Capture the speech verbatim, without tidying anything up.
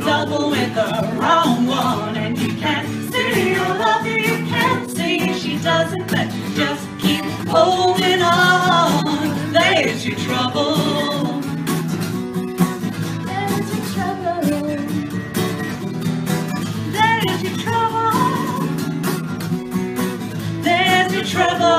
double with the wrong one, and you can't see your love, you can't see she doesn't, but just keep holding on. There's your trouble. There's your trouble. There's your trouble. There's your trouble.